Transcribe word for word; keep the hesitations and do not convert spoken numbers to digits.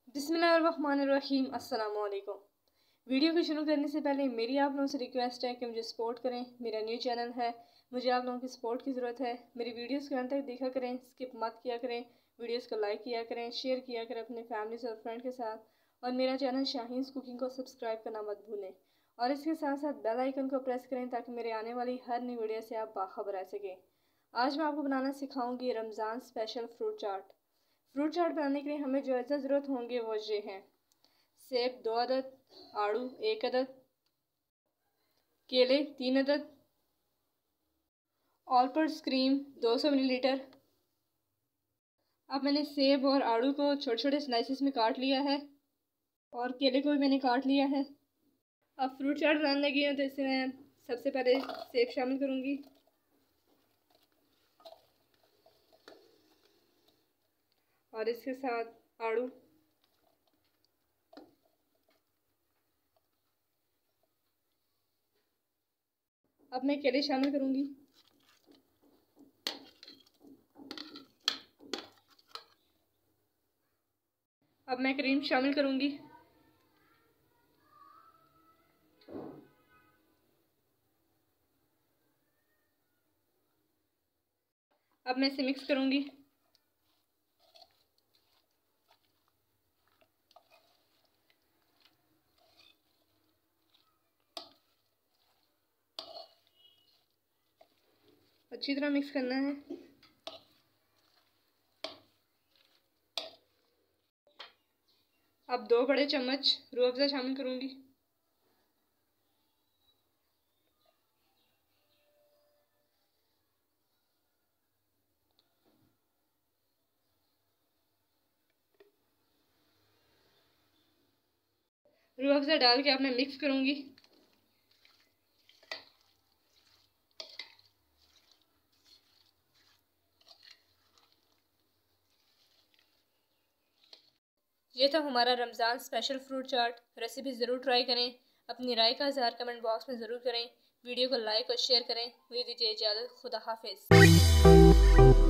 बिस्मिल्लाहिर्रहमानिर्रहीम। अस्सलामु अलैकुम। वीडियो को शुरू करने से पहले मेरी आप लोगों से रिक्वेस्ट है कि मुझे सपोर्ट करें। मेरा न्यू चैनल है, मुझे आप लोगों की सपोर्ट की ज़रूरत है। मेरी वीडियोस को अंत तक देखा करें, स्किप मत किया करें। वीडियोस को लाइक किया करें, शेयर किया करें अपने फैमिली और फ्रेंड के साथ। और मेरा चैनल शाहीन्स कुकिंग को सब्सक्राइब करना मत भूलें। और इसके साथ साथ बेल आइकन को प्रेस करें ताकि मेरे आने वाली हर नई वीडियो से आप बाखबर रह सकें। आज मैं आपको बनाना सिखाऊंगी Ramzan special fruit chaat. Fruit chaat बनाने के लिए हमें जो अज्जा ज़रूरत होंगे वो ये हैं: सेब दो अदद, आड़ू एक अदद, केले तीन अदद, ऑल पर्पस क्रीम दो सौ मिलीलीटर। अब मैंने सेब और आड़ू को छोटे छोटे स्लाइसेस में काट लिया है और केले को भी मैंने काट लिया है। अब फ्रूट चाट बनाने लगी हूँ तो इसमें मैं सबसे पहले सेब शामिल करूँगी, और इसके साथ आड़ू, अब मैं केले शामिल करूँगी, अब मैं क्रीम शामिल करूँगी, अब मैं इसे मिक्स करूँगी। अच्छी तरह मिक्स करना है। अब दो बड़े चम्मच रूह अफ़ज़ा शामिल करूँगी, रूह अफ़ज़ा डाल के अब मैं मिक्स करूँगी। ये था हमारा Ramzan special fruit chaat. Recipe ज़रूर ट्राई करें। अपनी राय का इज़हार कमेंट बॉक्स में ज़रूर करें। वीडियो को लाइक और शेयर करें। मुझे दीजिए इजाज़त। खुदा हाफिज़।